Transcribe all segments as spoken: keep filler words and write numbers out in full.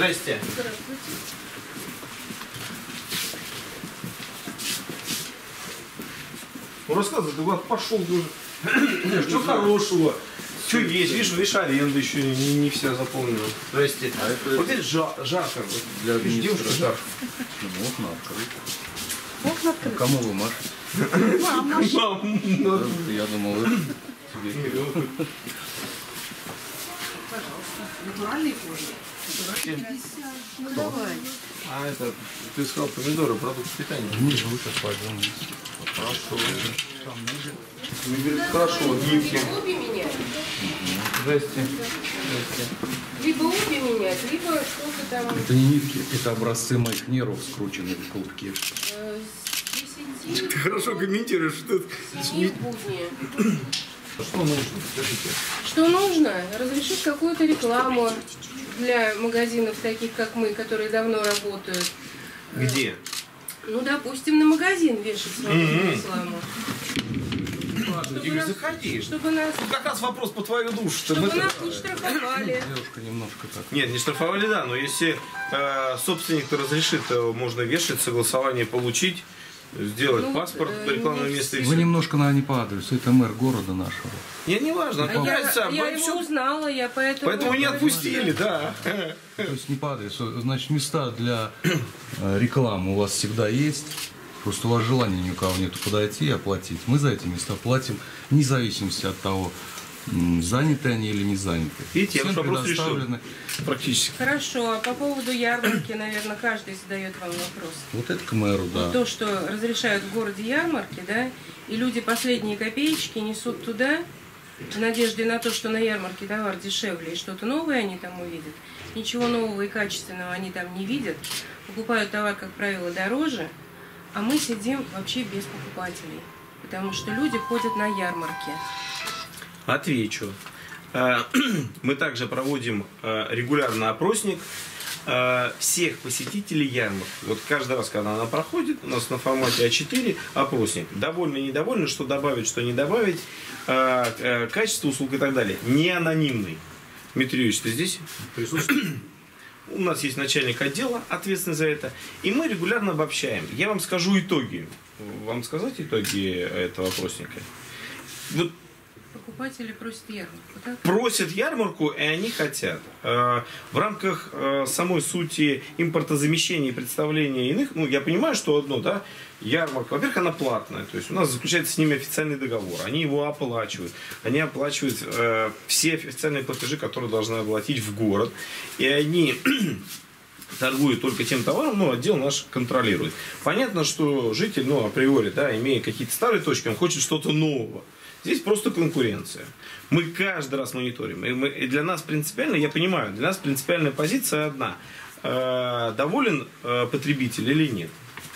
Здрасте. Здравствуйте. Ну рассказывай, ты куда пошел уже. Что хорошего? Что есть? Видишь, видишь, аренда еще не, не вся заполнена. Здрасте. А это... Вот здесь жар, жарко. Для девушка жарко. Можно открыть. Можно открыть? А кому вы машете? Мама. Я думал, вы тебе. Пожалуйста. Натуральные кожи. Ну давай. А это, ты сказал помидоры, продукт питания. Ниже вы сейчас пойдем. Хорошо. Хорошо, гибкие. Обе менять. Здрасте. Здрасте. Либо обе менять, либо что-то там. Это не нитки, это образцы моих нервов, скрученные в клубке. Э, с десяти Ты хорошо комментируешь, что это. семи в будни. Что нужно? Скажите. Что нужно? Разрешить какую-то рекламу для магазинов таких, как мы, которые давно работают. Где? Ну, допустим, на магазин вешать свою Мгм. рекламу. Чтобы Игорь, нас- заходи. Чтобы нас, Тут как раз вопрос по твою душу. чтобы Мы-то- нас не штрафовали. Девушка немножко так. Нет, не штрафовали, да, но если э, собственник-то разрешит, то можно вешать, согласование получить, сделать Ну, паспорт, э, рекламное не место и Вы все. немножко, наверное, не по адресу. Это мэр города нашего. Не, не важно, А я, отправляется, я мы его всё- узнала, я поэтому... поэтому не отпустили, да. То есть не по адресу. Значит, места для э, рекламы у вас всегда есть. Просто у вас желания ни у кого нету подойти и оплатить. Мы за эти места платим, вне зависимости от того, м, заняты они или не заняты. Видите, я Всем ваш вопрос решил. предоставлены. Практически. Хорошо, а по поводу ярмарки, наверное, каждый задает вам вопрос. Вот это к мэру, да. Вот то, что разрешают в городе ярмарки, да, и люди последние копеечки несут туда, в надежде на то, что на ярмарке товар дешевле и что-то новое они там увидят. Ничего нового и качественного они там не видят. Покупают товар, как правило, дороже, а мы сидим вообще без покупателей. Потому что люди ходят на ярмарки. Отвечу. Э, Мы также проводим э, регулярно опросник э, всех посетителей ярмарки. Вот каждый раз, когда она проходит, у нас на формате а четыре опросник. Довольны, недовольны, что добавить, что не добавить, э, э, качество услуг и так далее. Не анонимный. Дмитрий Юрьевич, ты здесь присутствуешь? У нас есть начальник отдела, ответственный за это, и мы регулярно обобщаем. Я вам скажу итоги. Вам сказать итоги этого опросника? Вот Покупатели просят ярмарку, так? просят ярмарку, и они хотят. Э, В рамках э, самой сути импортозамещения и представления иных, ну, я понимаю, что одно, да, ярмарка, во-первых, она платная, то есть у нас заключается с ними официальный договор, они его оплачивают, они оплачивают э, все официальные платежи, которые должны оплатить в город, и они торгуют только тем товаром, ну, отдел наш контролирует. Понятно, что житель, ну, априори, да, имея какие-то старые точки, он хочет что-то нового. Здесь просто конкуренция. Мы каждый раз мониторим. И, мы, и для нас принципиально, я понимаю, для нас принципиальная позиция одна. Э, доволен э, потребитель или нет?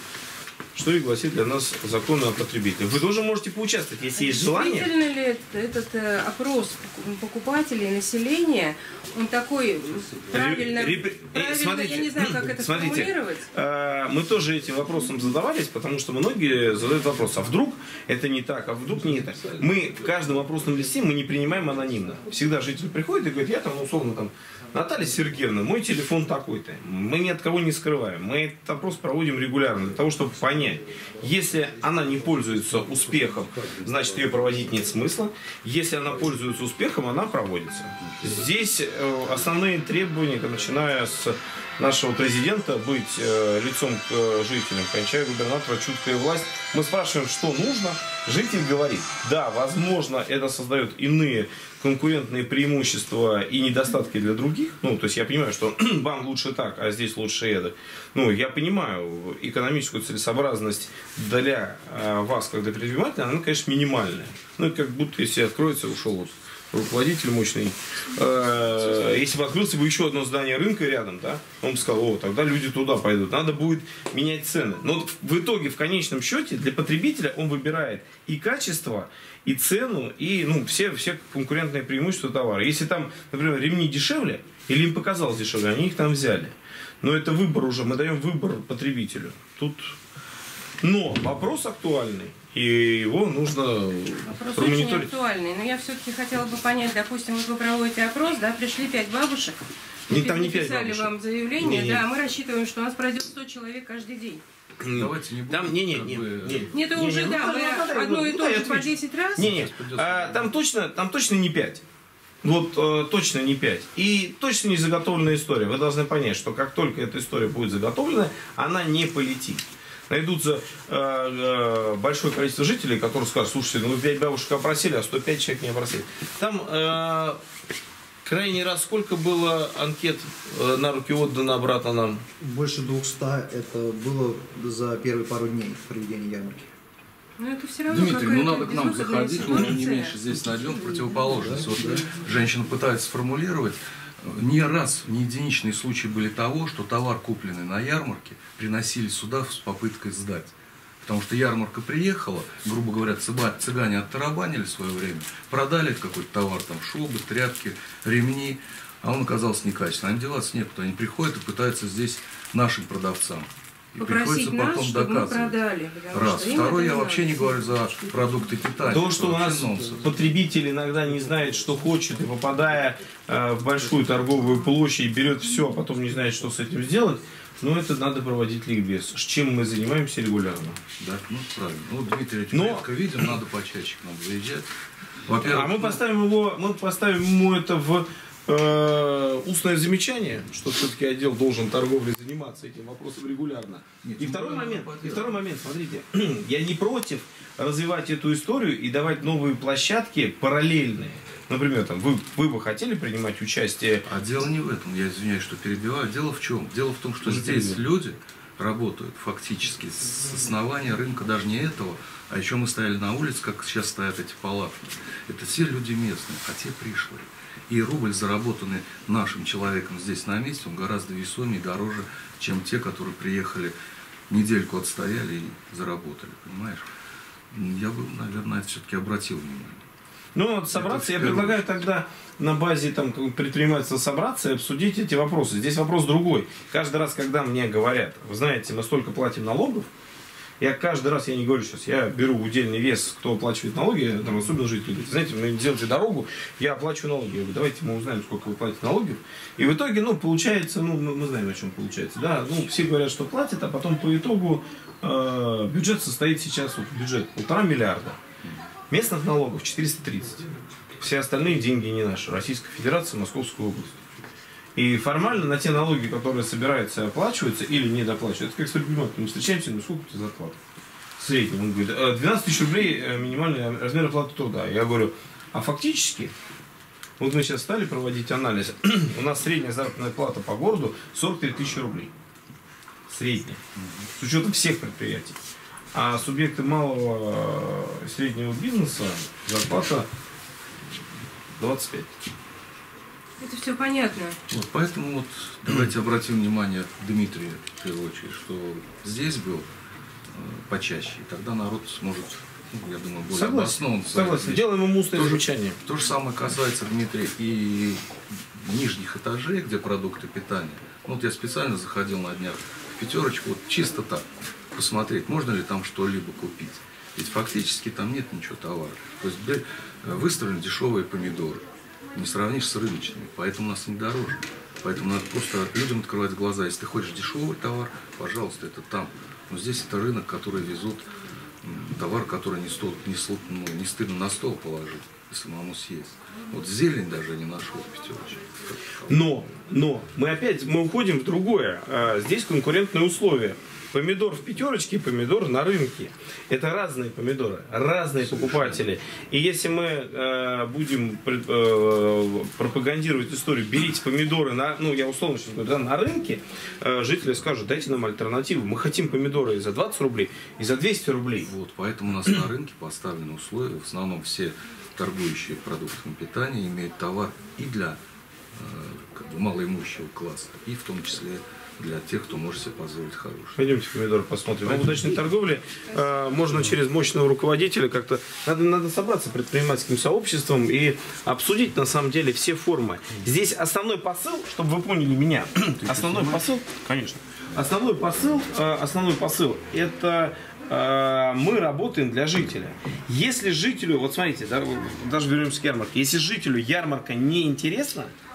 Что и гласит для нас закон о потребителях. Вы тоже можете поучаствовать, если есть желание. Действительно ли этот, этот э, опрос покупателей, населения, он такой правильно, Ре- ре- правильно, смотрите, я не знаю, как это смотрите, сформулировать. э, мы тоже этим вопросом задавались, потому что многие задают вопрос, а вдруг это не так, а вдруг не так. Мы в каждом опросном листе мы не принимаем анонимно. Всегда житель приходит и говорит, я там, условно, там, Наталья Сергеевна, мой телефон такой-то. Мы ни от кого не скрываем. Мы этот опрос проводим регулярно для того, чтобы понять. Если она не пользуется успехом, значит ее проводить нет смысла. Если она пользуется успехом, она проводится. Здесь э, основные требования, начиная с нашего президента, быть э, лицом к э, жителям, кончая губернатора, чуткая власть. Мы спрашиваем, что нужно. Житель говорит, да, возможно, это создает иные конкурентные преимущества и недостатки для других. Ну, то есть я понимаю, что вам лучше так, а здесь лучше это. Ну, я понимаю экономическую целесообразность для э, вас, как для предпринимателя, она, конечно, минимальная. Ну, как будто если откроется, ушел вот руководитель мощный. Э, если бы открылся бы еще одно здание рынка рядом, да, он бы сказал, о, тогда люди туда пойдут. Надо будет менять цены. Но в итоге, в конечном счете, для потребителя он выбирает и качество, и цену, и ну, все, все конкурентные преимущества товара. Если там, например, ремни дешевле, или им показалось дешевле, они их там взяли. Но это выбор уже, мы даем выбор потребителю. Тут... Но вопрос актуальный, и его нужно Вопрос промониторить. очень актуальный. Но я все-таки хотела бы понять, допустим, вот вы проводите опрос, да, пришли пять бабушек, Не, там не пять написали бабушек. вам заявление, Не, не. да, мы рассчитываем, что у нас пройдет сто человек каждый день. Давайте не будем. Там, не, не, как не, бы, не. Нет, это Не, уже, не, да, ну, мы ну, ну, одно и ну, то да, я же по отвечу. десять раз. Не, не, а, там точно, там точно не пять. Вот э, точно не пять. И точно не заготовленная история. Вы должны понять, что как только эта история будет заготовлена, она не полетит. Найдутся э, э, большое количество жителей, которые скажут: слушайте, ну вы пять бабушек опросили, а сто пять человек не опросили. Там э, крайний раз сколько было анкет э, на руки отдано обратно нам? Больше двухсот это было за первые пару дней проведения ярмарки. Но это все равно Дмитрий, ну какая-то надо к нам безвыходная заходить, мы не ситуация. меньше здесь найдем противоположность. Вот женщина пытается сформулировать. Не раз, не единичные случаи были того, что товар, купленный на ярмарке, приносили сюда с попыткой сдать. Потому что ярмарка приехала, грубо говоря, цыба- цыгане оттарабанили в свое время, продали какой-то товар, там шубы, тряпки, ремни, а он оказался некачественным. Им деваться некуда, они приходят и пытаются здесь нашим продавцам. И Попросить приходится нас, потом чтобы мы доказывать. продали. потому Раз. что им Второй, это я не вообще надо. не говорю за продукты питания. То, что у это нас вообще нонсенс. потребитель иногда не знает, что хочет, и попадая э, в большую торговую площадь, берет все, а потом не знает, что с этим сделать, ну это надо проводить ликбез. С чем мы занимаемся регулярно. Да, ну правильно. Ну, Дмитрия Но- редко видим, надо почаще к нам заезжать. Во-первых, А мы ну, поставим его, мы поставим ему это в э, устное замечание, что все-таки отдел должен торговлей заниматься этим вопросом регулярно. Нет, И ну, второй надо момент, и поделать. второй момент, смотрите, я не против развивать эту историю и давать новые площадки параллельные. Например, там, вы, вы бы хотели принимать участие. А дело не в этом, я извиняюсь, что перебиваю. Дело в чем? Дело в том, что Тоже здесь перебил. люди работают фактически с основания рынка, даже не этого, а еще мы стояли на улице, как сейчас стоят эти палатки. Это все люди местные, а те пришлые. И рубль, заработанный нашим человеком здесь на месте, он гораздо весомее и дороже, чем те, которые приехали, недельку отстояли и заработали, понимаешь? Я бы, наверное, на это все-таки обратил внимание. Ну, надо собраться. Я в первую предлагаю тогда на базе там, предпринимательства собраться и обсудить эти вопросы. Здесь вопрос другой. Каждый раз, когда мне говорят: вы знаете, мы столько платим налогов, я каждый раз, я не говорю сейчас, я беру удельный вес, кто оплачивает налоги, там, особенно жители. Говорят: знаете, вы делаете дорогу, я оплачиваю налоги. Я говорю: давайте мы узнаем, сколько вы платите налогов. И в итоге, ну, получается, ну, мы, мы знаем, о чем получается. Да, ну, все говорят, что платят, а потом по итогу э, бюджет состоит сейчас, вот, бюджет полтора миллиарда. Местных налогов четыреста тридцать. Все остальные деньги не наши. Российская Федерация, Московская область. И формально на те налоги, которые собираются и оплачиваются или не доплачиваются, это как с предпринимателем. Мы встречаемся, ну сколько у тебя зарплата? В среднем. Он говорит: двенадцать тысяч рублей минимальный размер оплаты труда. Я говорю: а фактически, вот мы сейчас стали проводить анализ, у нас средняя заработная плата по городу сорок три тысячи рублей. Средняя. С учетом всех предприятий. А субъекты малого и среднего бизнеса зарплата двадцать пять. Это все понятно. Вот, поэтому вот давайте обратим внимание Дмитрия, в первую очередь, что здесь был э, почаще, и тогда народ сможет, ну, я думаю, более Согласен. обоснованно. Согласен. Делаем ему устное Тоже- замечание. То же самое касается, Дмитрий, и нижних этажей, где продукты питания. Ну, вот я специально заходил на днях в пятерочку, вот чисто так, посмотреть, можно ли там что-либо купить. Ведь фактически там нет ничего товара. То есть бе- выставлены дешевые помидоры. Не сравнишь с рыночными, поэтому у нас не дороже. Поэтому надо просто людям открывать глаза. Если ты хочешь дешевый товар, пожалуйста, это там. Но здесь это рынок, который везут м, товар, который не, стол, не, стол- ну, не стыдно на стол положить и самому съесть. Вот зелень даже я не нашел в пятерочке. Но, но, мы опять, мы уходим в другое. А, Здесь конкурентные условия. Помидор в пятерочке, помидор на рынке. Это разные помидоры, разные покупатели. И если мы э, будем пред- э, пропагандировать историю, берите помидоры, на, ну я условно сейчас говорю, да, на рынке, э, жители скажут: дайте нам альтернативу. Мы хотим помидоры и за двадцать рублей, и за двести рублей. Вот, поэтому у нас на рынке поставлены условия. В основном все торгующие продуктами питания имеют товар и для э, как бы малоимущего класса, и в том числе для тех, кто может себе позволить хороший. Пойдемте помидоры посмотрим. В удачной торговле э, можно через мощного руководителя как-то... Надо, надо собраться предпринимательским сообществом и обсудить на самом деле все формы. Здесь основной посыл, чтобы вы поняли меня, основной посыл, конечно, основной посыл, э, основной посыл это э, мы работаем для жителя. Если жителю, вот смотрите, да, даже вернемся к ярмарке, если жителю ярмарка не интересна,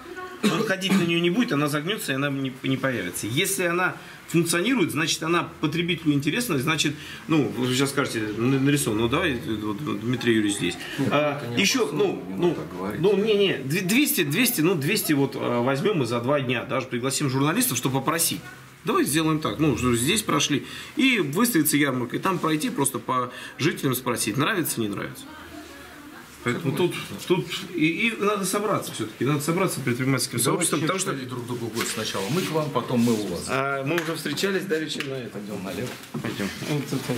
Он ходить на нее не будет, она загнется, и она не, не появится. Если она функционирует, значит, она потребителю интересна, значит, ну, вы сейчас скажете, нарисован, ну, давай, вот, Дмитрий Юрьевич здесь. Нет, а, еще, ну, ну, ну, не, не, двести, двести, ну, двести вот возьмем мы за два дня, даже пригласим журналистов, чтобы попросить. Давайте сделаем так, ну, здесь прошли, и выставиться ярмаркой, там пройти, просто по жителям спросить, нравится, не нравится. Поэтому тут, тут и, и надо собраться все-таки, надо собраться предпринимательским сообществом, потому что друг другу в гости. Сначала мы к вам, потом мы у вас. А, мы уже встречались, давеча на это. Пойдем налево. Пойдем. Вот это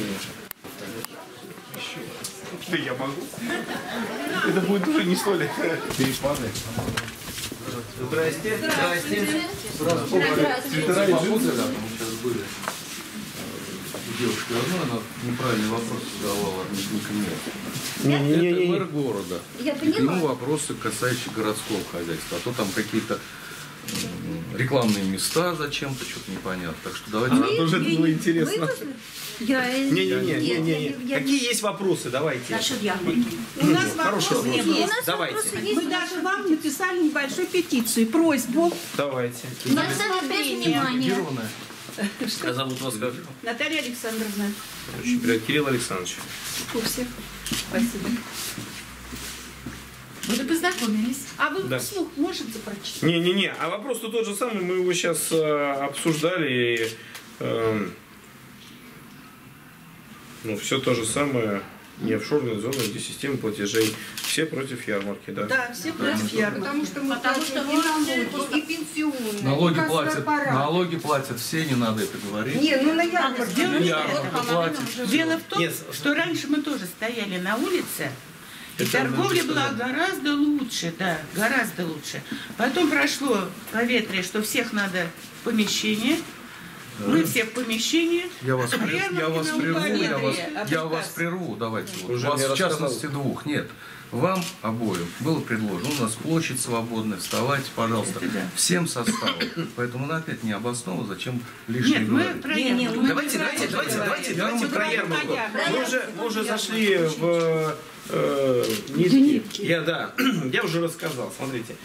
что я могу? Это будет уже не столик. Перепады. Здрасте. Здрасте. Цветера и джинсы, да, мы сейчас были. Девушка одна, она неправильный вопрос задавала несколько мест. Это мэр города. Я И к нему поняла. вопросы, касающиеся городского хозяйства. А то там какие-то м, рекламные места зачем-то, что-то непонятно. Так что давайте... А, тоже это было интересно. Я... Не-не-не, какие есть вопросы? Давайте. Насчет ярмарки. У нас Хороший вопросы вопрос. есть. Давайте. Мы даже вам написали небольшую петицию, просьбу. Давайте. Я оставлю без внимания. Ирвана. А зовут вас как? Наталья Александровна. Очень приятно. Кирилл Александрович. В курсе. Спасибо. Вы познакомились. А вы Да. вслух можете прочитать? Не-не-не, а вопрос-то тот же самый, мы его сейчас э, обсуждали, и, э, ну, все то же самое, не офшорные зоны, где система платежей, все против ярмарки, да? Да, все против ярмарки. Потому что мы Потому что платим и налоги, и пенсионные, Налоги и платят, каскорпорат. налоги платят все, не надо это говорить. Не, ну на ярмарке. Дело не в Ярмарка этом. платит. Дело в том, Нет. что раньше мы тоже стояли на улице, и Это торговля надо была сказать. гораздо лучше, да, гораздо лучше. Потом прошло поветрие, что всех надо в помещение. Мы все в помещении. Я вас, А прер- ярмарки я вас на прерву, я вас, поветрие, а я приказ. вас прерву, давайте. Вот. Уже У вас мне в частности рассказал. двух. Нет. Вам обоим было предложено, у нас площадь свободная, вставайте, пожалуйста, Это да. всем составом. Поэтому на опять не обосновано, зачем лишнее Нет, мы говорить. про Не, не, ярмарку. мы- Давайте, давайте, давайте, давайте, давайте про ярмарку. Мы уже, мы уже зашли в э, нитки. Я, да, я уже рассказал, смотрите.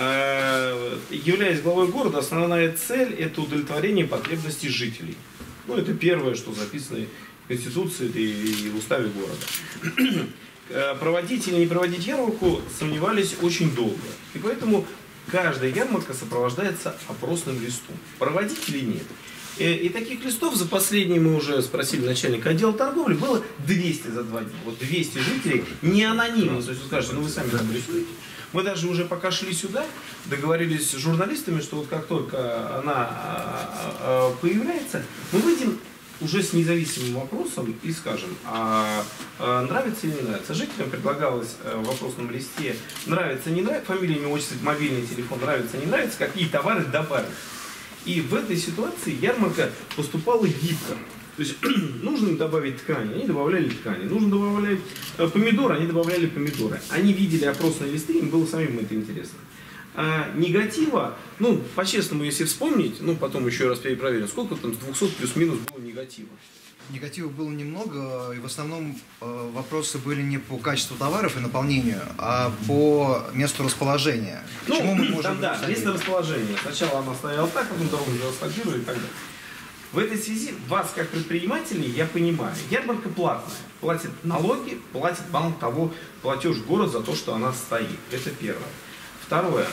Э, являясь главой города, основная цель – это удовлетворение потребностей жителей. Ну, это первое, что записано в Конституции и в уставе города. Э, Проводить или не проводить ярмарку сомневались очень долго. И поэтому каждая ярмарка сопровождается опросным листом. Проводить или нет. И, и таких листов за последние, мы уже спросили начальника отдела торговли, было двести за два дня. Вот двести жителей, не анонимно. То есть вы скажете, ну вы сами там рисуете. Мы даже уже пока шли сюда, договорились с журналистами, что вот как только она а, а, появляется, мы выйдем уже с независимым вопросом и скажем, а, а нравится или не нравится. Жителям предлагалось в вопросном листе нравится, не нравится, фамилия, имя, отчество, мобильный телефон, нравится, не нравится, какие товары добавить. И в этой ситуации ярмарка поступала гибко. То есть нужно им добавить ткани, они добавляли ткани. Нужно добавлять э, помидоры, они добавляли помидоры. Они видели опросные листы, им было самим это интересно. А негатива, ну, по-честному, если вспомнить, ну, потом еще раз перепроверим, сколько там с двухсот плюс-минус было негатива. Негатива было немного, и в основном э, вопросы были не по качеству товаров и наполнению, а по месту расположения. Ну, Почему мы можем там, да, установить? место расположения. Сначала она стояла так, потом дорогу заасфальтировали и так далее. В этой связи вас, как предпринимателей, я понимаю, ярмарка платная. Платит налоги, платит, мало того, платеж в город за то, что она стоит. Это первое. Второе.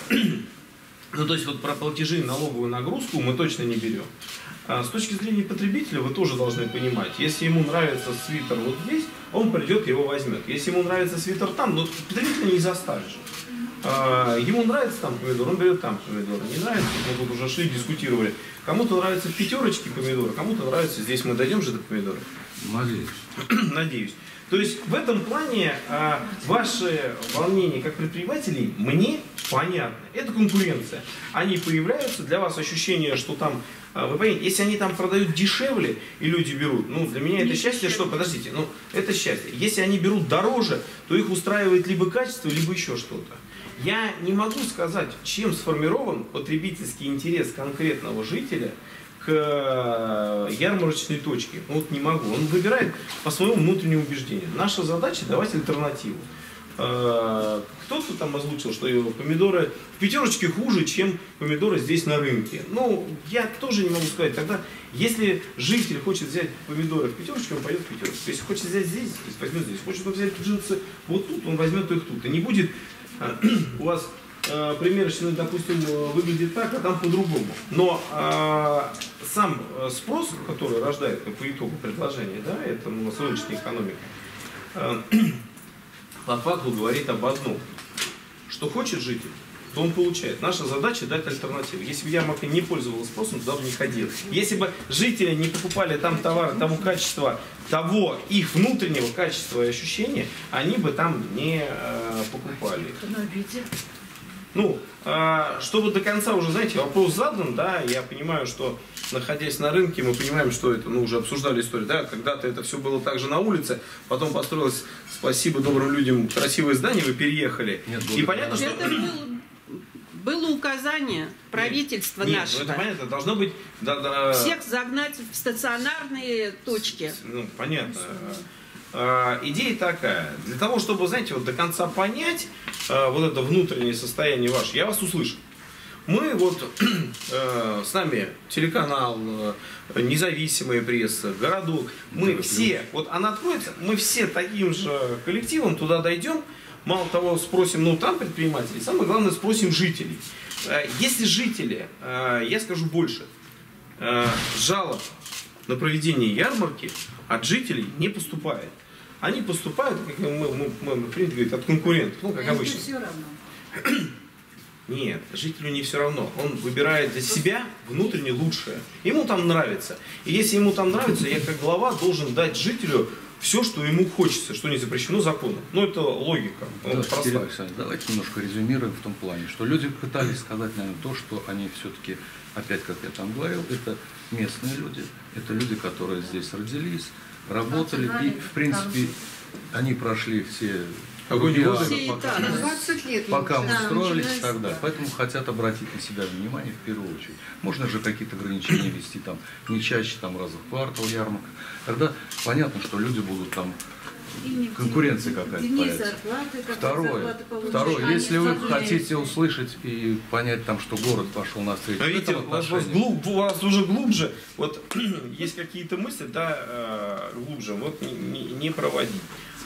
Ну, то есть вот про платежи и налоговую нагрузку мы точно не берем. А с точки зрения потребителя вы тоже должны понимать, если ему нравится свитер вот здесь, он придет и его возьмет. Если ему нравится свитер там, ну, потребителя не заставишь. А, ему нравится там помидор, он берет там помидоры. Не нравится, мы тут уже шли, дискутировали. Кому-то нравятся в пятерочке помидоры, кому-то нравится, здесь мы дойдем же до помидоров. Надеюсь. Надеюсь. То есть в этом плане а, ваши волнения как предпринимателей мне понятны. Это конкуренция. Они появляются, для вас ощущение, что там, а, вы понимаете, если они там продают дешевле и люди берут, ну для меня это счастье, что, подождите, ну это счастье. Если они берут дороже, то их устраивает либо качество, либо еще что-то. Я не могу сказать, чем сформирован потребительский интерес конкретного жителя к ярмарочной точке. Ну, вот не могу. Он выбирает по своему внутреннему убеждению. Наша задача давать альтернативу. э, кто-то там озвучил, что помидоры в пятерочке хуже, чем помидоры здесь на рынке. Ну, я тоже не могу сказать. Тогда, если житель хочет взять помидоры в пятерочке, он пойдет в пятерочку. Если хочет взять здесь, возьмет здесь. Хочет он взять джинсы вот тут, он возьмет их тут. И не будет э, у вас э, примерочный, допустим, выглядит так, а там по-другому. Но э, сам спрос, который рождает по итогу предложения, да, это у нас рыночная экономика, э, по факту говорит об одном. Что хочет житель, то он получает. Наша задача дать альтернативу. Если бы ярмарка не пользовалась спросом, туда бы не ходил. Если бы жители не покупали там товары того качества, того их внутреннего качества и ощущения, они бы там не э, покупали. Ну, э, чтобы до конца уже, знаете, вопрос задан, да, я понимаю, что находясь на рынке, мы понимаем, что это, ну, уже обсуждали историю, да, когда-то это все было также на улице, потом построилось, спасибо добрым людям, красивое здание, вы переехали. Нет, и понятно, что... Это было, было указание правительства нет, нашего. Нет, ну это понятно, должно быть... Да, да, всех загнать в стационарные точки. Ну, понятно. Uh, идея такая, для того, чтобы, знаете, вот до конца понять uh, вот это внутреннее состояние ваше, я вас услышу. Мы вот, uh, с нами телеканал, uh, независимая пресса, городок, мы да, все, вот она откроется, мы все таким же коллективом туда дойдем, мало того спросим, ну там предпринимателей, самое главное спросим жителей. Uh, если жители, uh, я скажу больше, uh, жалоб на проведение ярмарки от жителей не поступает. Они поступают, как мы, мы, мы, мы принято говорить, от конкурентов, ну, как обычно. Все равно. Нет, жителю не все равно. Он выбирает для себя внутренне лучшее. Ему там нравится. И если ему там нравится, я как глава должен дать жителю все, что ему хочется, что не запрещено законом. Ну, это логика. Да, Сергей Александрович, давайте немножко резюмируем в том плане, что люди пытались сказать, наверное, то, что они все-таки, опять, как я там говорил, это местные люди, это люди, которые здесь родились, работали, и, в принципе, они прошли все годы, пока, двадцать лет пока да, устроились и так далее. Поэтому хотят обратить на себя внимание в первую очередь. Можно же какие-то ограничения вести, там, не чаще там, раза в квартал ярмарка. Тогда понятно, что люди будут там, конкуренция какая-то появится. Второе, второе, если вы хотите услышать и понять, там, что город пошел навстречу. А видите, у вас, глуб, у вас уже глубже, вот есть какие-то мысли, да, глубже, вот не, не проводить.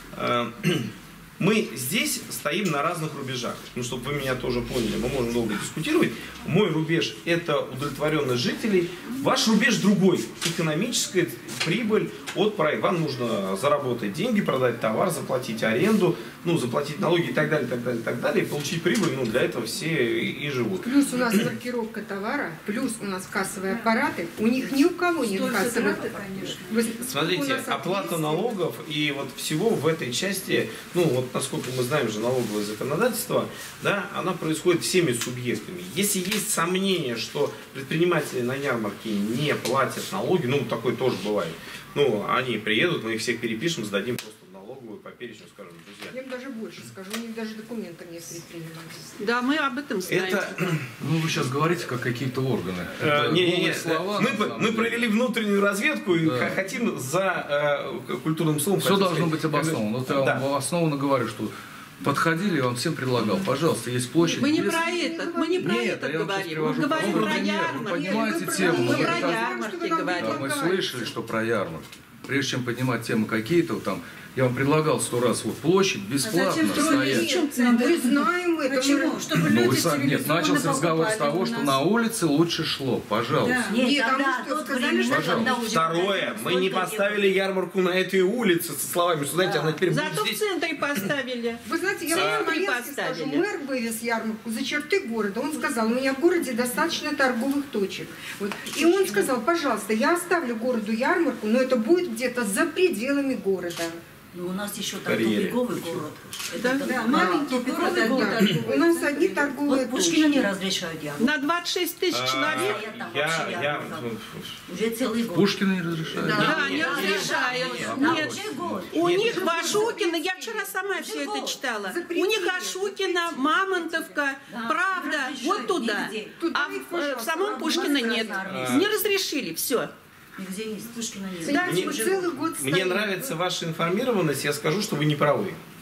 Мы здесь стоим на разных рубежах. Ну, чтобы вы меня тоже поняли, мы можем долго дискутировать. Мой рубеж – это удовлетворенность жителей. Ваш рубеж другой. Экономическая прибыль от проекта. Вам нужно заработать деньги, продать товар, заплатить аренду, ну, заплатить налоги и так далее, так далее, так далее. И получить прибыль, ну, для этого все и, и живут. Плюс у нас маркировка товара, плюс у нас кассовые аппараты. У них ни у кого нет кассовых аппаратов. Смотрите, оплата налогов и вот всего в этой части, ну, вот насколько мы знаем же налоговое законодательство, да, она происходит всеми субъектами. Если есть сомнение, что предприниматели на ярмарке не платят налоги, ну, такое тоже бывает, ну, они приедут, мы их всех перепишем, сдадим просто в налоговую по перечню, скажем, друзья. Я им даже больше скажу, у них даже документов нет предпринимательства. Да, мы об этом знаем. Это... Ну, вы сейчас говорите, как какие-то органы. Э, не, не, не. Слова, мы, мы провели внутреннюю разведку и да. хотим за э, культурным словом... Все должно сказать, быть обосновано. Вот я да. вам основанно говорю, что подходили, я вам всем предлагал, пожалуйста, есть площадь. Мы не без... про это, мы не про Нет, это говорим. Мы говорим говорим про ярмарки. ярмарки. Вы понимаете Мы тему? Мы Мы про как... ярмарки да, говорим. мы слышали, что про ярмарки. Прежде чем поднимать темы какие-то, там, я вам предлагал сто раз вот площадь бесплатно а стоять. Мы знаем это. Почему? Чтобы Ну, люди вы, нет, начался разговор с того, что на улице лучше шло. Пожалуйста. Да. Нет, Нет, а тогда мы что, тот сказали, времена, что- когда Пожалуйста. уже Второе, мы не поставили ярмарку на этой улице со словами, что, знаете, она теперь будет Зато в здесь. центре поставили. Вы знаете, я Центре вам по-моему скажу, поставили. мэр вывез ярмарку за черты города. Он сказал, у меня в городе достаточно торговых точек. Вот. И он сказал, пожалуйста, я оставлю городу ярмарку, но это будет где-то за пределами города. Ну, у нас еще там Карьере. тупиковый город. Да. Это такой маленький город, Да, город. да. У нас одни торговые Вот Пушкина точки. не разрешают ярмарку. На двадцать шесть тысяч А, человек. там Я, вообще я, ярмарка. ну, Уже целый год. Пушкина не разрешает. Да, Да, не нет, разрешают. Да, Нет. уже год. У Нет, них нет. Вашукина, я вчера сама все это год. читала. Запретили, У них Ашукина, Мамонтовка, Да, правда, не вот разрешают туда. нигде. Туда А их, в, пожалуйста, в самом правда, Пушкина у нас нет. красная Не разрешили, все. Нигде есть. Пушкина нет. Да, Мне- мы целый год Мне стоим. нравится ваша информированность, я скажу, что вы не правы.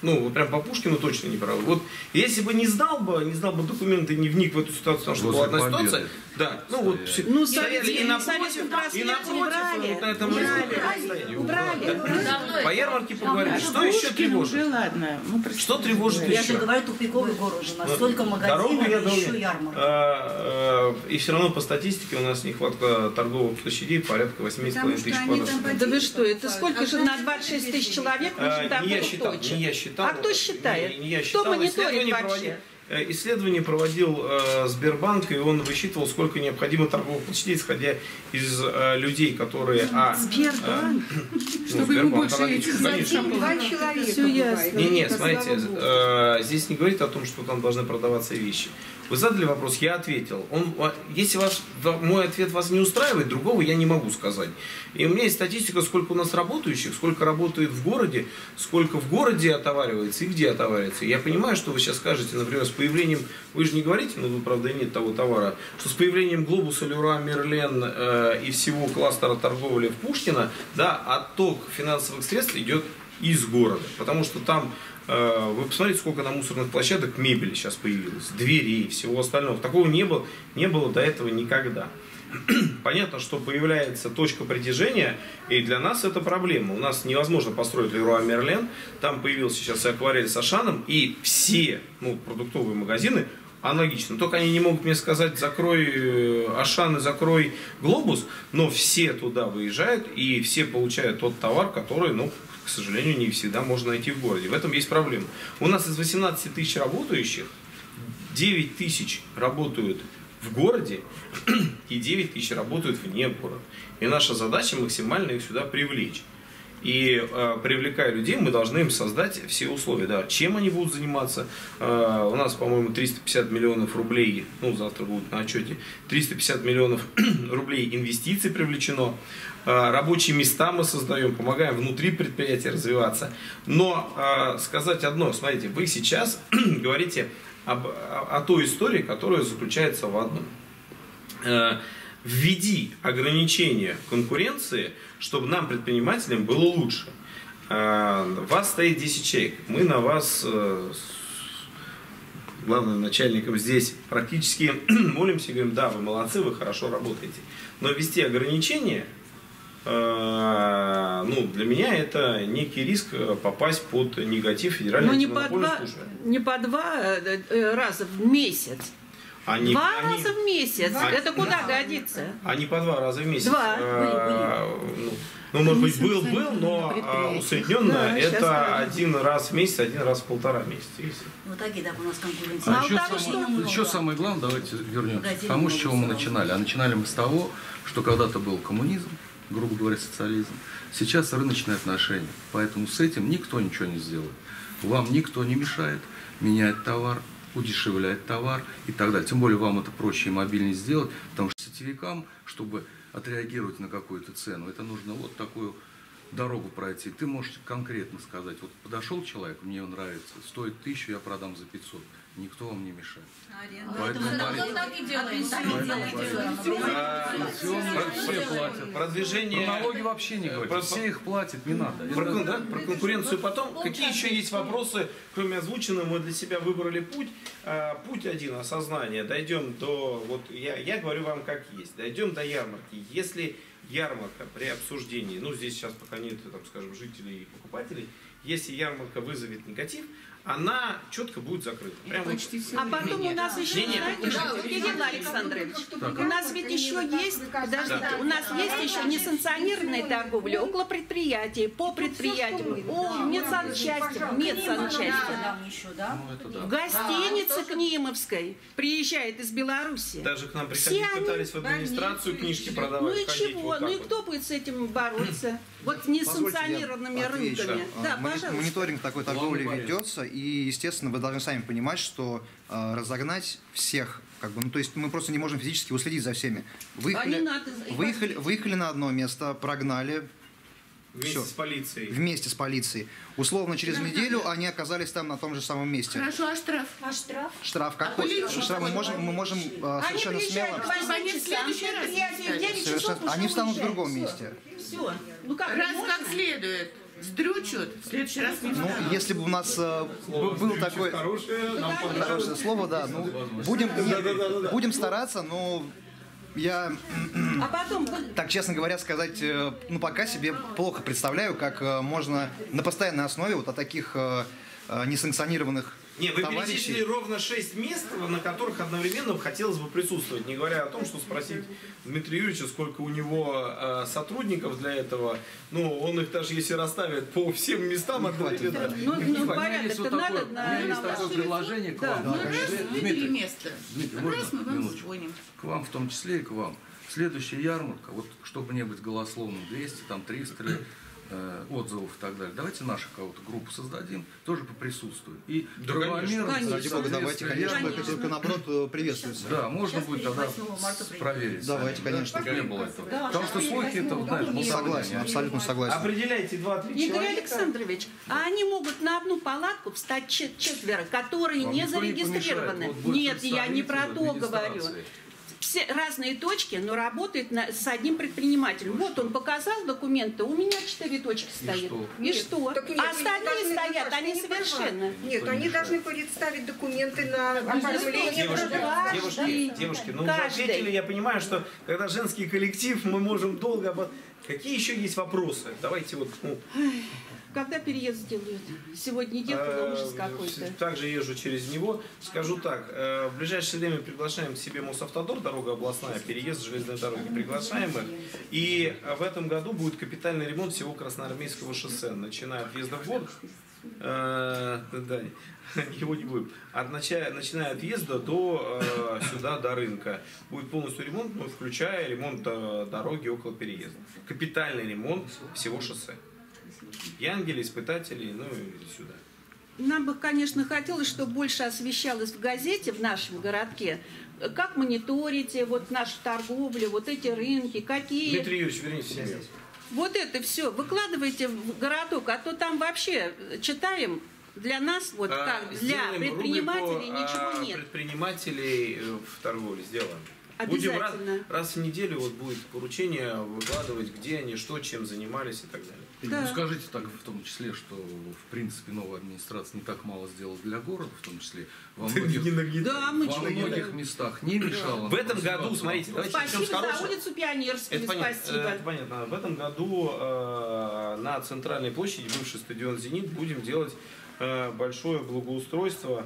Ну, прям по Пушкину точно не правы. Вот если бы не знал бы, не знал бы документы, не вник в эту ситуацию, потому что была одна ситуация, да, ну вот все, Ну, стояли и напротив, и напротив, вот на этом убрали, убрали. По ярмарке поговорили. Что еще Уже тревожит? ладно. Ну, Что тревожит Я же еще? говорю, тупиковый город у нас. Столько Дорогу магазинов, я и дал. еще ярмарка. А, а, И все равно по статистике у нас нехватка торговых площадей порядка восемь с половиной тысяч квадратных. Да вы что, это сколько же на двадцать шесть тысяч человек А, нужно Не я торговых считал, точек? не я считал. А кто считает? Не, не я Кто считал. мониторит Исследование вообще? проводил- э, Исследование проводил э, Сбербанк, и он высчитывал, сколько необходимо торговых площадей, исходя из э, людей, которые... А, Сбербанк? ну, Чтобы ему Сбербанк, больше аналитику, этих конечно. Два человека Всё ясно. бывает. Не, не, Это смотрите, слава богу. э, здесь не говорит о том, что там должны продаваться вещи. Вы задали вопрос, я ответил. Он, если вас, мой ответ вас не устраивает, другого я не могу сказать. И у меня есть статистика, сколько у нас работающих, сколько работает в городе, сколько в городе отоваривается и где отоваривается. Я понимаю, что вы сейчас скажете, например, с появлением, вы же не говорите, ну, правда, нет того товара, что с появлением Глобуса, Люра, Мерлен э, и всего кластера торговли в Пушкино, да, отток финансовых средств идет из города. Потому что там, э, вы посмотрите, сколько на мусорных площадок мебели сейчас появилось, дверей, всего остального. Такого не было, не было до этого никогда. Понятно, что появляется точка притяжения, и для нас это проблема. У нас невозможно построить Леруа Мерлен, там появился сейчас и Акварель с Ашаном, и все, ну, продуктовые магазины аналогично. Только они не могут мне сказать, закрой Ашан и закрой Глобус, но все туда выезжают, и все получают тот товар, который, ну, к сожалению, не всегда можно найти в городе. В этом есть проблема. У нас из восемнадцати тысяч работающих девять тысяч работают в городе, и девять тысяч работают вне города. И наша задача максимально их сюда привлечь. И э, привлекая людей, мы должны им создать все условия. Да. Чем они будут заниматься? Э, у нас, по-моему, триста пятьдесят миллионов рублей, ну, завтра будет на отчете, триста пятьдесят миллионов рублей инвестиций привлечено. Э, рабочие места мы создаем, помогаем внутри предприятия развиваться. Но э, сказать одно, смотрите, вы сейчас говорите об, о, о той истории, которая заключается в одном. Э, Введи ограничения конкуренции, чтобы нам, предпринимателям, было лучше. Вас стоит десять человек. Мы на вас с главным начальником здесь практически молимся и говорим, да, вы молодцы, вы хорошо работаете. Но ввести ограничения, ну, для меня это некий риск попасть под негатив федеральной Ну не по антимонопольной два, службы. не по два э, раза в месяц. Они, Два они, раза в месяц. Два- Это куда Да. годится? Они по два раза в месяц. Два. А, ну, ну, может быть, был, был, но а, усредненно Да, щас это правильно. один раз в месяц, один раз в полтора месяца. если. Ну такие, так у нас конкуренция. А Мало еще, того, самое, что- еще самое главное, давайте вернемся к Магазин тому, с много чего мы сразу. начинали. А начинали мы с того, что когда-то был коммунизм, грубо говоря, социализм. Сейчас рыночные отношения. Поэтому с этим никто ничего не сделает. Вам никто не мешает менять товар, удешевлять товар и так далее. Тем более вам это проще и мобильнее сделать, потому что сетевикам, чтобы отреагировать на какую-то цену, это нужно вот такую дорогу пройти. Ты можешь конкретно сказать, вот подошел человек, мне он нравится, стоит тысячу, я продам за пятьсот. Никто вам не мешает. Поэтому все платят. Продвижение. Про налоги вообще не говорят. Про- Все их платят, не надо. Про, кон- да, про конкуренцию потом. Какие еще есть вопросы, кроме озвученного, мы для себя выбрали путь. А, путь один, осознание. Дойдем до, вот я, я говорю вам как есть, дойдем до ярмарки. Если ярмарка при обсуждении, ну здесь сейчас пока нет, там, скажем, жителей и покупателей, если ярмарка вызовет негатив, она четко будет закрыта. Прям вот. А потом у нас еще, Не-не, знаете, что, Кирилл Александрович, у нас ведь еще есть, подождите, у нас есть еще несанкционированная торговля около предприятий, по предприятиям, о медсанчастям, медсанчастям. Там еще, да? Ну, это да. В гостинице Книмовской приезжает из Беларуси. Даже к нам Все приходить они- пытались в администрацию книжки продавать. Ну и ходить чего? вот Ну так и вот. кто будет с этим бороться? Вот с несанкционированными Позвольте, я рынками. отвечу. Да, А, мони- пожалуйста. Мониторинг такой торговли Главный ведется, и, естественно, вы должны сами понимать, что э, разогнать всех, как бы, ну, то есть мы просто не можем физически уследить за всеми. Выехали, А не надо, их выехали, выехали на одно место, прогнали Вместе всё. с полицией. вместе с полицией. Условно, через неделю они оказались там на том же самом месте. Хорошо, а штраф? А штраф? Штраф какой? Штраф мы можем, мы можем э, Они совершенно приезжают смело... в восемь Они в часов, следующий раз предприятие в девять часов Совершенно, уже они встанут в уезжают. другом Всё. месте. Все. Ну как, Раз можно? как следует. сдрючат, в следующий раз не Ну, встанут. если бы у нас э, б- был такой... Хорошее, нам Хорошее слово, да. Ну, будем, не, будем стараться, но я, А потом вы- так честно говоря, сказать, э, ну пока себе плохо представляю, как э, можно на постоянной основе вот о таких э, э, несанкционированных Не, вы товарищей. перечислили ровно шесть мест, на которых одновременно хотелось бы присутствовать. Не говоря о том, что спросить Дмитрия Юрьевича, сколько у него э, сотрудников для этого. Ну, он их даже если расставит по всем местам одновременно. ну, не ну, хватит. порядок-то вот надо такое, у на, меня есть на такое ваш предложение к Да. вам. Ну, раз Дмитрий, выбери место, Дмитрий, раз можно мы вам минуточку? звоним. К вам в том числе и к вам. Следующая ярмарка, вот чтобы не быть голословным, двести, там триста ли, э, отзывов и так далее. Давайте нашу кого-то группу создадим, тоже поприсутствуем. И Да, правомерно, конечно. Ради бога, давайте, конечно, Конечно. это только наоборот э, приветствуется. Да, можно Сейчас будет перед тогда восьмого марта приедем. проверить. Давайте, сами, конечно. Да, чтобы не было этого. Да, Потому что сейчас слухи это, перед знаешь, восьмого Согласен, марта. абсолютно согласен. Определяйте два-три Игорь человека. Александрович, а они могут на одну палатку встать чет- четверо, которые Вам не никто не зарегистрированы. помешает. Вот будет Нет, я не про то представитель говорю. администрации. Все разные точки, но работает на- с одним предпринимателем. Вот он показал документы, у меня четыре точки стоит. что? И что? Так нет, А они остальные должны, стоят, Наташа, они ты не права. совершенно. Нет, они должны представить документы на оформление Девушки, продукции. девушки, девушки, ну уже Каждый. ответили, я понимаю, что когда женский коллектив, мы можем долго... об- Какие еще есть вопросы? Давайте вот... Ну, Когда переезд сделают? Сегодня ехала ужас какой-то. Э, Также езжу через него. Скажу так, э, в ближайшее время приглашаем к себе Мосавтодор, дорога областная, переезд железной дороги. Приглашаем их. И в этом году будет капитальный ремонт всего Красноармейского шоссе, начиная от въезда в город. э, Да, его не будем. От нача- начиная от въезда до э, сюда, до рынка. Будет полностью ремонт, ну, включая ремонт э, дороги около переезда. Капитальный ремонт всего шоссе. Янгели, испытателей, ну и сюда. Нам бы, конечно, хотелось, чтобы больше освещалось в газете в нашем городке, как мониторите вот нашу торговлю, вот эти рынки, какие... Дмитрий Юрьевич, вернитесь в семью. Вот это все выкладывайте в городок, а то там вообще читаем для нас, вот А, как для сделаем предпринимателей рубрику, ничего а, нет. Предпринимателей э, в торговле сделаем. Будем раз, Обязательно. раз в неделю вот будет поручение выкладывать, где они, что, чем занимались и так далее. Да. Ну, скажите так в том числе, что в принципе новая администрация не так мало сделала для города, в том числе во многих, Да, мы во чего многих местах не мешало. В этом году, смотрите, давайте начнем Спасибо с за хорошего. улицу Пионерскую, Это понятно, спасибо. э, это понятно. В этом году э, на центральной площади, бывший стадион «Зенит», будем делать э, большое благоустройство.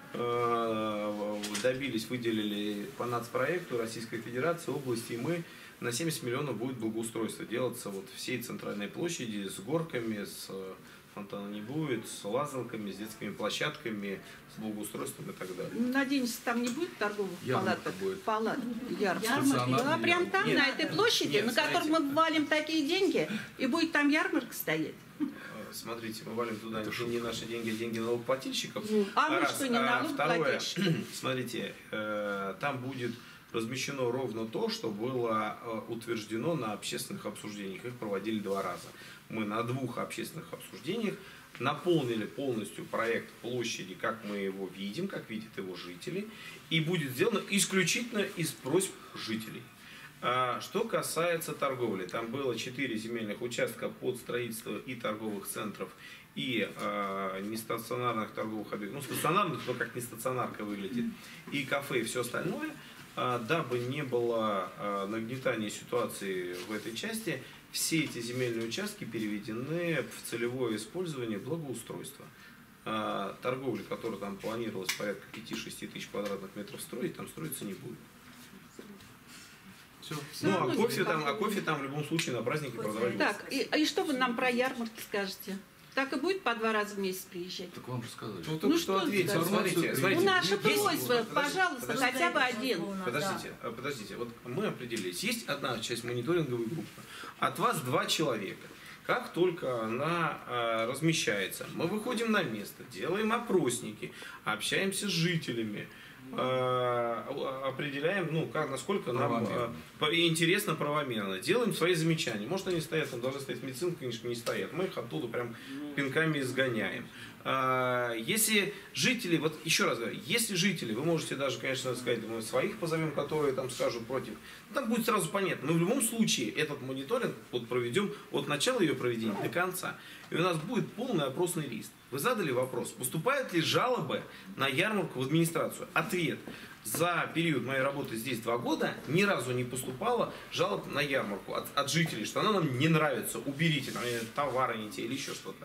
Э, добились, выделили по нацпроекту Российской Федерации, области, и мы на семьдесят миллионов будет благоустройство делаться вот всей центральной площади с горками, с э, фонтана не будет, с лазалками, с детскими площадками, с благоустройством и так далее. Надеемся, там не будет торговых Ярмарка палаток? будет. Палат, ярмарка. Стационарная Да, прям ярмарка. там, Нет, на этой площади, нет, на которой смотрите. мы валим такие деньги, и будет там ярмарка стоять. Э, Смотрите, мы валим туда не, не наши деньги, а деньги налогоплательщиков. А мы Раз. что, не А налогоплательщики? второе, смотрите, э, там будет размещено ровно то, что было э, утверждено на общественных обсуждениях. Их проводили два раза. Мы на двух общественных обсуждениях наполнили полностью проект площади, как мы его видим, как видят его жители, и будет сделано исключительно из просьб жителей. А что касается торговли, там было четыре земельных участка под строительство и торговых центров, и э, нестационарных торговых объектов, ну стационарных, но как не стационарка выглядит, и кафе и все остальное, э, дабы не было э, нагнетания ситуации в этой части, все эти земельные участки переведены в целевое использование благоустройства. Э, торговля, которая там планировалась порядка пяти-шести тысяч квадратных метров строить, там строиться не будет. Все. Ну, а равно кофе не там, а кофе там в любом случае на празднике продавать будут. Так, и, и что вы нам про ярмарки скажете? Так и будет по два раза в месяц приезжать? Так вам же сказали. Ну, только Ну, что что ответил. сказать? Смотрите, смотрите. Ну, наша есть- просьба, подождите, пожалуйста, подождите, хотя бы один. Подождите, а, подождите. Вот мы определились. Есть одна часть мониторинговой группы. От вас два человека. Как только она а, размещается, мы выходим на место, делаем опросники, общаемся с жителями, а, определяем, ну, как, насколько нам а, по- интересно, правомерно. Делаем свои замечания. Может, они стоят, там должны стоять медицинка, конечно, не стоят. Мы их оттуда прям пинками изгоняем. Если жители, вот еще раз говорю, если жители, вы можете даже, конечно, сказать, мы своих позовем, которые там скажут против, там будет сразу понятно. Мы в любом случае этот мониторинг вот проведем от начала ее проведения до конца. И у нас будет полный опросный лист. Вы задали вопрос, поступают ли жалобы на ярмарку в администрацию? Ответ. За период моей работы здесь два года ни разу не поступало жалоб на ярмарку от, от жителей, что она нам не нравится, уберите, там, товары не те или еще что-то.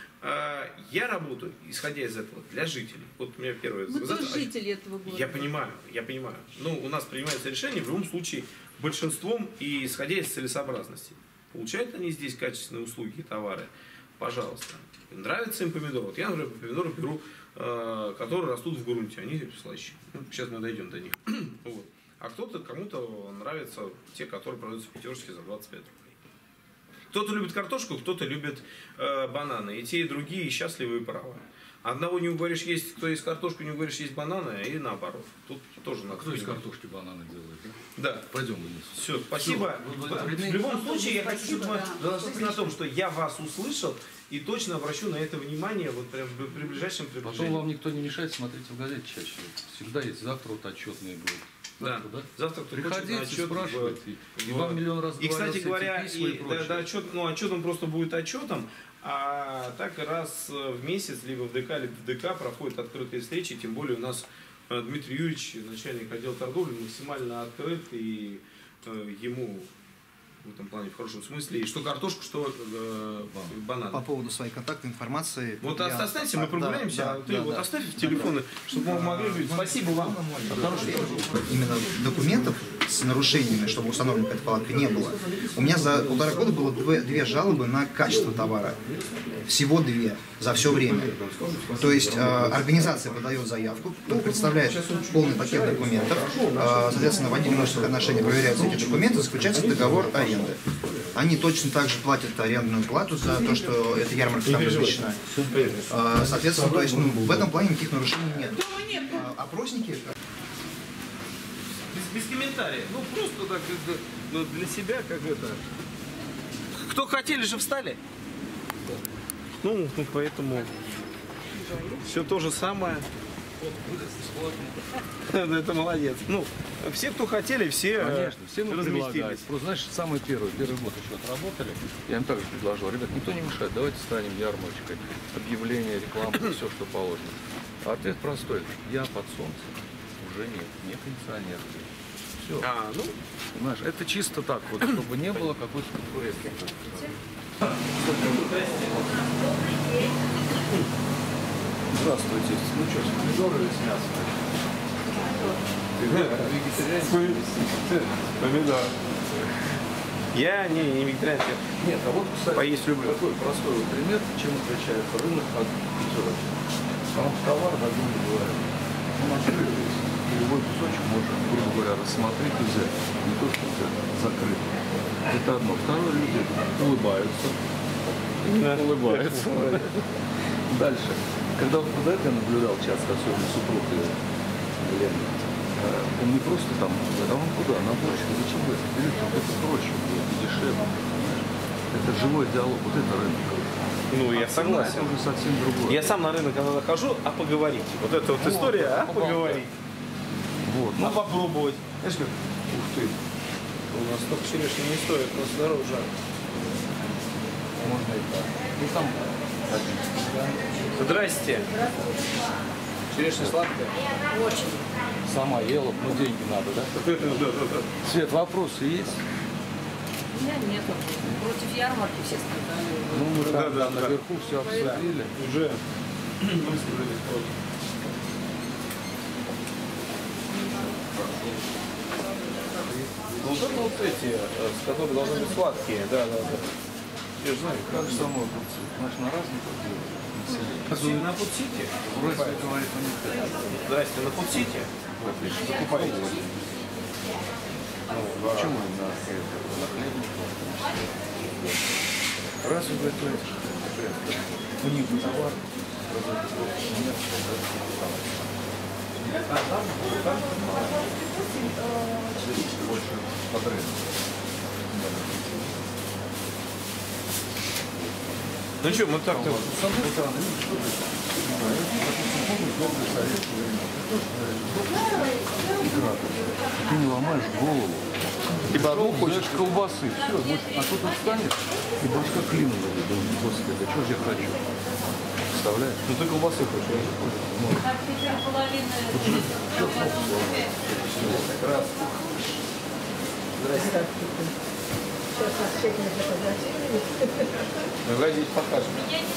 Я работаю, исходя из этого, для жителей. Вот у меня первое. Мы тоже жители этого города. Я понимаю, я понимаю. Но у нас принимается решение в любом случае большинством и исходя из целесообразности. Получают они здесь качественные услуги и товары? Пожалуйста. Нравится им помидоры? Вот я, например, помидоры беру, э, которые растут в грунте. Они слаще. Ну, сейчас мы дойдем до них. Вот. А кто-то, кому-то нравятся те, которые продаются в пятерочке за двадцать пять рублей. Кто-то любит картошку, кто-то любит э, бананы. И те, и другие счастливы и правы. Одного не уговоришь есть, кто есть картошку, не уговоришь есть бананы, и наоборот. Тут тоже надо. Кто из картошки бананы делает, да? Да. Пойдем вниз. Все, спасибо. Все. В, в любом случае, я хочу, чтобы вы согласились на том, что я вас услышал и точно обращу на это внимание вот прям при ближайшем приближении. Потом вам никто не мешает смотреть в газете чаще. Всегда есть. Завтра вот отчетные будут. Да. Да? Завтра кто приходите, отчет спрашивайте. В... И вам миллион раз и, кстати говоря, и, и, да, да, отчет, ну, отчетом просто будет отчетом, а так раз в месяц, либо в ДК, либо в ДК проходят открытые встречи, тем более у нас Дмитрий Юрьевич, начальник отдела торговли, максимально открыт, и э, ему в этом плане в хорошем смысле, и что картошку, что э, бананы. По поводу своей контактной информации. Вот я... оставьте, мы прогуляемся, да, а ты да, вот да. оставь телефоны, чтобы мы могли видеть. Спасибо вам. Именно документов с нарушениями, чтобы установлена какая-то палатка, не было. У меня за полтора года было две, две жалобы на качество товара. Всего две за все время. То есть э, организация подает заявку, представляет полный пакет документов, э, соответственно, в отдельных отношениях проверяются эти документы, заключается договор аренды. Они точно так же платят арендную плату за то, что эта ярмарка там размещена. Э, соответственно, то есть, ну, в этом плане никаких нарушений нет. Э, опросники... Без, без комментариев. Ну, просто так, ну, для себя, как это... Кто хотели же встали? Ну, ну, поэтому все то же самое. Это молодец. Ну, все, кто хотели, все Конечно, все мы разместились. Просто, знаешь, самый первый, первый год еще отработали. Я им также предложил, ребят, никто не мешает, давайте станем ярмарочкой. Объявление, реклама, все, что положено. А ответ простой. Я под солнцем уже нет, не пенсионер. Все. А, ну, знаешь, это чисто так, вот, чтобы не было какой-то конкуренции. Здравствуйте. Ну что, с помидоры или с мясом? Вегетарианец? Помидор. Я не, не вегетарианец. Нет, а вот, кстати, поесть люблю. Такой простой вот пример, чем отличается рынок от пятерочки. Потому что товар в одном не бывает. Ну, на шее есть. Любой кусочек можно, грубо говоря, рассмотреть и взять. Не то, что взять закрыто. Это одно. Второе, люди улыбаются. Да. Улыбаются. Дальше. Когда вот куда я наблюдал часто, особенно супруг Лена, он не просто там, а он куда? На борщ. Зачем вы это берете? Это проще будет, дешевле. Это живой диалог, вот это рынок. Ну, я согласен. Это уже совсем другое. Я сам на рынок, когда захожу, а поговорить. Вот это вот, вот история, а поговорить. Вот. Ну, а попробовать. Знаешь как? Ух ты. У нас только черешня не стоит, но здорово жарко. Можно и так. Ну там. Здрасте. Черешня сладкая? Очень. Сама ела, ну деньги надо, да? Свет, вопросы есть? У меня нет. Против ярмарки все сказали. Ну мы Да, там да, да. наверху все обсудили. Уже высказались тоже. Вот это вот эти, с которыми должны быть сладкие, да, да, да. Я знаю, как самой огурцы. Знаешь, на разных делают. На Фудсити? Вроде говорит, у них это. Здрасте, на Фудсити? Закупаете? Почему на хлебников? Раз вы готовите, у них товар, а там, там больше подрыв. Ну что, мы так-то... С одной стороны, видишь, что это? Помнишь, добрый советский время. Икра. Ты не ломаешь голову. Либо одну Хочешь колбасы, все, а тут отстанешь, и башка клином будет. Думаю, господи, да что же я хочу? Представляешь? Ну ты колбасы хочешь. Здрасте. Давай здесь покажем.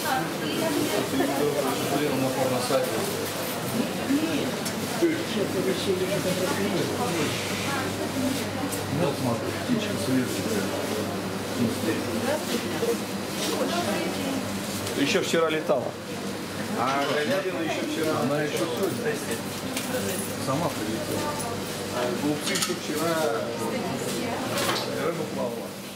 На порносайте. Вот смотри, птичка светится. Еще вчера летала. А говядина еще вчера. Она еще сегодня сама прилетела. А голубцы еще вчера рыба плавала.